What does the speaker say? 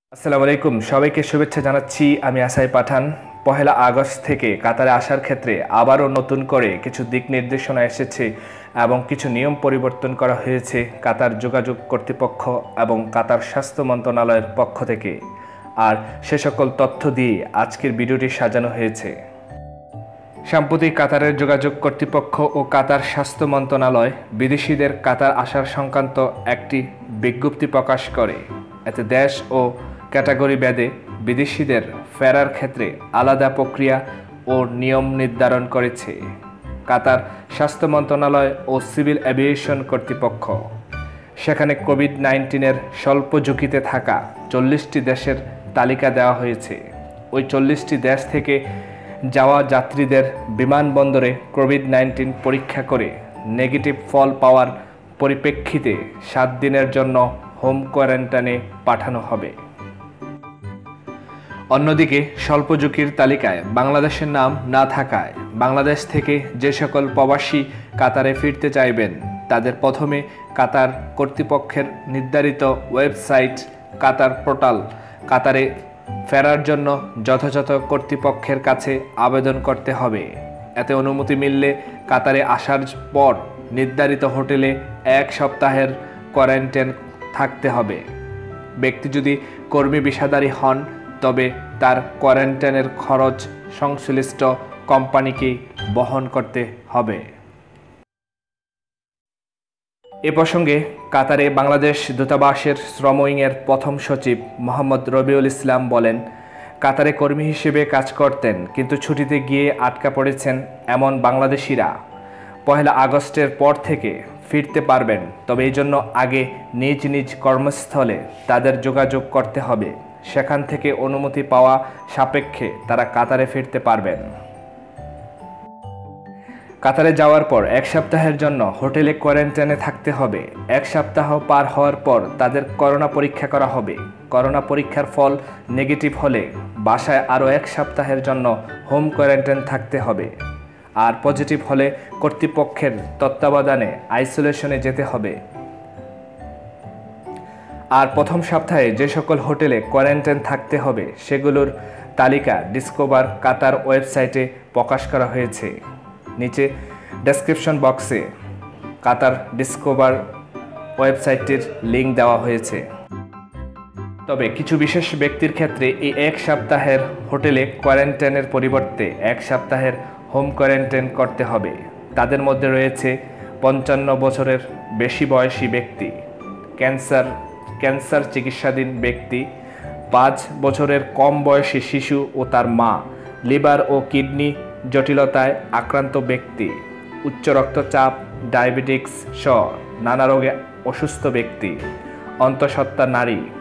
আসসালামু আলাইকুম, সবাইকে শুভেচ্ছা জানাচ্ছি। আমি আসাই পাঠান। পহেলা আগস্ট থেকে কাতারে আসার ক্ষেত্রে আবারও নতুন করে কিছু দিক নির্দেশনা এসেছে এবং কিছু নিয়ম পরিবর্তন করা হয়েছে কাতার যোগাযোগ কর্তৃপক্ষ এবং কাতার স্বাস্থ্য মন্ত্রণালয়ের পক্ষ থেকে। আর সে সকল তথ্য দিয়ে আজকের ভিডিওটি সাজানো হয়েছে। সাম্প্রতিক কাতারের যোগাযোগ কর্তৃপক্ষ ও কাতার স্বাস্থ্য মন্ত্রণালয় বিদেশিদের কাতার আসার সংক্রান্ত একটি বিজ্ঞপ্তি প্রকাশ করে। এতে দেশ ও ক্যাটাগরি ভেদে বিদেশিদের ফেরার ক্ষেত্রে আলাদা প্রক্রিয়া ও নিয়ম নির্ধারণ করেছে কাতার স্বাস্থ্য মন্ত্রণালয় ও সিভিল এভিয়েশন কর্তৃপক্ষ। সেখানে কোভিড-19-এর স্বল্প ঝুঁকিতে থাকা 40টি দেশের তালিকা দেওয়া হয়েছে। ওই 40টি দেশ থেকে যাওয়া যাত্রীদের বিমানবন্দরে কোভিড-19 পরীক্ষা করে নেগেটিভ ফল পাওয়ার পরিপ্রেক্ষিতে 7 দিনের জন্য হোম কোয়ারেন্টাইনে পাঠানো হবে। অন্যদিকে স্বল্প ঝুঁকির তালিকায় বাংলাদেশের নাম না থাকায় বাংলাদেশ থেকে যে সকল প্রবাসী কাতারে ফিরতে চাইবেন তাদের প্রথমে কাতার কর্তৃপক্ষের নির্ধারিত ওয়েবসাইট কাতার পোর্টাল কাতারে ফেরার জন্য যথাযথ কর্তৃপক্ষের কাছে আবেদন করতে হবে। এতে অনুমতি মিললে কাতারে আসার পর নির্ধারিত হোটেলে 1 সপ্তাহের কোয়ারেন্টাইন থাকতে হবে। ব্যক্তি যদি কর্মী ভিসাধারী হন তবে তার কোয়ারেন্টাইনের খরচ সংশ্লিষ্ট কোম্পানিকে বহন করতে হবে। এ প্রসঙ্গে কাতারে বাংলাদেশ দূতাবাসের শ্রম উইংয়ের প্রথম সচিব মোহাম্মদ রবিউল ইসলাম বলেন, কাতারে কর্মী হিসেবে কাজ করতেন কিন্তু ছুটিতে গিয়ে আটকা পড়েছেন এমন বাংলাদেশিরা পহেলা আগস্টের পর থেকে ফিরতে পারবেন, তবে এই জন্য আগে নিজ নিজ কর্মস্থলে তাদের যোগাযোগ করতে হবে। সেখান থেকে অনুমতি পাওয়া সাপেক্ষে তারা কাতারে ফিরতে পারবেন। কাতারে যাওয়ার পর 1 সপ্তাহের জন্য হোটেলে কোয়ারেন্টাইনে থাকতে হবে। 1 সপ্তাহ পার হওয়ার পর তাদের করোনা পরীক্ষা করা হবে। করোনা পরীক্ষার ফল নেগেটিভ হলে বাসায় আরও 1 সপ্তাহের জন্য হোম কোয়ারেন্টাইন থাকতে হবে। আর পজিটিভ হলে কর্তৃপক্ষের তত্ত্বাবধানে আইসোলেশনে যেতে হবে। আর প্রথম সপ্তাহে যে সকল হোটেলে কোয়ারেন্টাইন থাকতে হবে সেগুলোর তালিকা ডিসকভার কাতার ওয়েবসাইটে প্রকাশ করা হয়েছে। নিচে ডেসক্রিপশন বক্সে কাতার ডিসকভার ওয়েবসাইটটির লিঙ্ক দেওয়া হয়েছে। তবে কিছু বিশেষ ব্যক্তির ক্ষেত্রে এই 1 সপ্তাহের হোটেলে কোয়ারেন্টাইনের পরিবর্তে 1 সপ্তাহের হোম কোয়ারেন্টাইন করতে হবে। তাদের মধ্যে রয়েছে 55 বছরের বেশি বয়সী ব্যক্তি, ক্যান্সার চিকিৎসাধীন ব্যক্তি, 5 বছরের কম বয়সী শিশু ও তার মা, লিভার ও কিডনি জটিলতায় আক্রান্ত ব্যক্তি, উচ্চ রক্তচাপ, ডায়াবেটিক্স সহ নানা রোগে অসুস্থ ব্যক্তি, অন্তঃসত্ত্বা নারী,